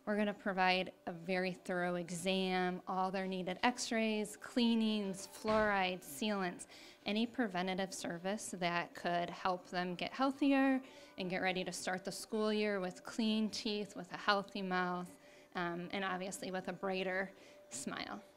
We're going to provide a very thorough exam, all their needed x-rays, cleanings, fluorides, sealants, any preventative service that could help them get healthier and get ready to start the school year with clean teeth, with a healthy mouth, and obviously with a brighter smile.